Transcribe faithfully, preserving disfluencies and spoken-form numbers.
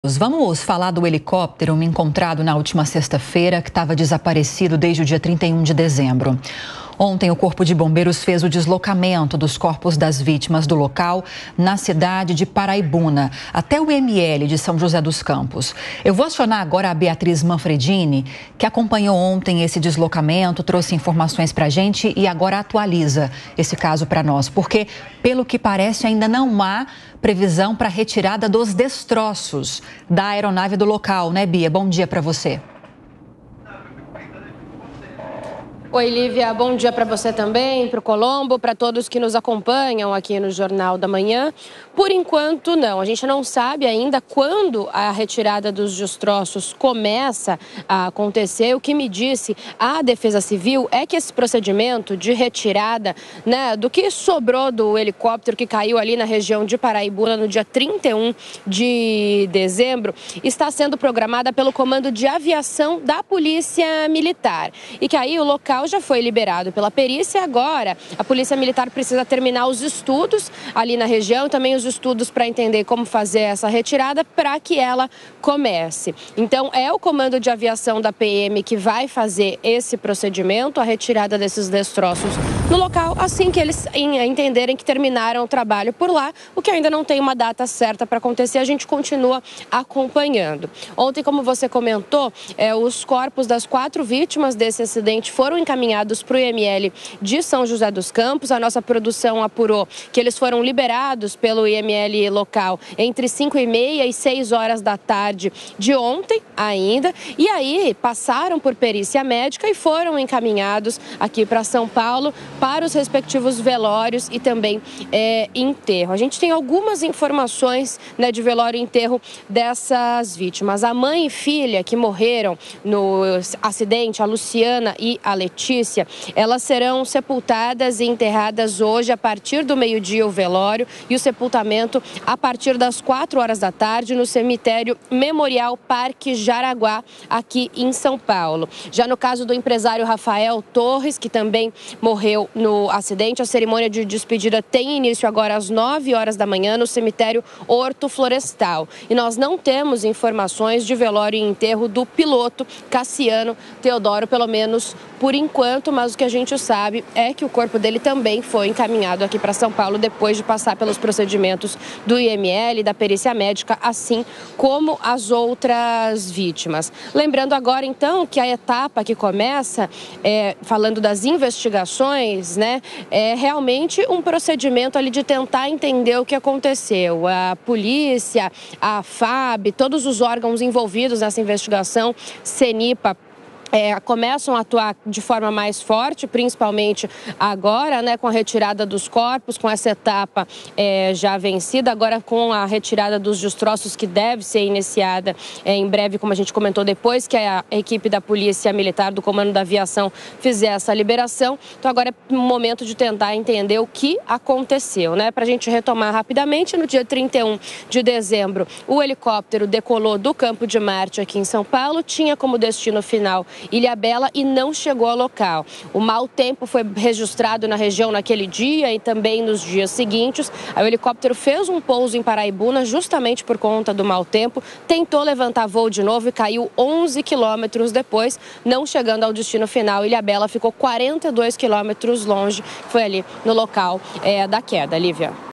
Vamos falar do helicóptero encontrado na última sexta-feira, que estava desaparecido desde o dia trinta e um de dezembro. Ontem, o Corpo de Bombeiros fez o deslocamento dos corpos das vítimas do local na cidade de Paraibuna, até o I M L de São José dos Campos. Eu vou acionar agora a Beatriz Manfredini, que acompanhou ontem esse deslocamento, trouxe informações para a gente e agora atualiza esse caso para nós, porque, pelo que parece, ainda não há previsão para a retirada dos destroços da aeronave do local, né, Bia? Bom dia para você. Oi, Lívia, bom dia para você também, para o Colombo, para todos que nos acompanham aqui no Jornal da Manhã. Por enquanto, não. A gente não sabe ainda quando a retirada dos destroços começa a acontecer. O que me disse a Defesa Civil é que esse procedimento de retirada, né, do que sobrou do helicóptero que caiu ali na região de Paraibuna no dia trinta e um de dezembro está sendo programada pelo Comando de Aviação da Polícia Militar. E que aí o local já foi liberado pela perícia. Agora a Polícia Militar precisa terminar os estudos ali na região, também os estudos para entender como fazer essa retirada para que ela comece. Então é o Comando de Aviação da P M que vai fazer esse procedimento, a retirada desses destroços no local, assim que eles entenderem que terminaram o trabalho por lá, o que ainda não tem uma data certa para acontecer. A gente continua acompanhando. Ontem, como você comentou, é, os corpos das quatro vítimas desse acidente foram encaminhados para o I M L de São José dos Campos. A nossa produção apurou que eles foram liberados pelo I M L local entre cinco e meia e seis horas da tarde de ontem ainda. E aí passaram por perícia médica e foram encaminhados aqui para São Paulo para os respectivos velórios e também é, enterro. A gente tem algumas informações, né, de velório e enterro dessas vítimas. A mãe e filha que morreram no acidente, a Luciana e a Letícia, elas serão sepultadas e enterradas hoje a partir do meio-dia o velório e o sepultamento a partir das quatro horas da tarde no cemitério Memorial Parque Jaraguá, aqui em São Paulo. Já no caso do empresário Rafael Torres, que também morreu no acidente, a cerimônia de despedida tem início agora às nove horas da manhã no cemitério Horto Florestal. E nós não temos informações de velório e enterro do piloto Cassiano Teodoro, pelo menos por enquanto, mas o que a gente sabe é que o corpo dele também foi encaminhado aqui para São Paulo depois de passar pelos procedimentos do I M L, da perícia médica, assim como as outras vítimas. Lembrando agora, então, que a etapa que começa, é, falando das investigações, né, é realmente um procedimento ali de tentar entender o que aconteceu. A polícia, a F A B, todos os órgãos envolvidos nessa investigação, CENIPA, É, começam a atuar de forma mais forte, principalmente agora, né, com a retirada dos corpos, com essa etapa é, já vencida, agora com a retirada dos destroços que deve ser iniciada é, em breve, como a gente comentou, depois que a equipe da Polícia Militar, do Comando da Aviação, fizer essa liberação. Então agora é um momento de tentar entender o que aconteceu, né? Para a gente retomar rapidamente, no dia trinta e um de dezembro, o helicóptero decolou do Campo de Marte aqui em São Paulo, tinha como destino final Ilhabela e não chegou ao local. O mau tempo foi registrado na região naquele dia e também nos dias seguintes. O helicóptero fez um pouso em Paraibuna justamente por conta do mau tempo, tentou levantar voo de novo e caiu onze quilômetros depois, não chegando ao destino final. Ilhabela ficou quarenta e dois quilômetros longe, foi ali no local é, da queda, Lívia.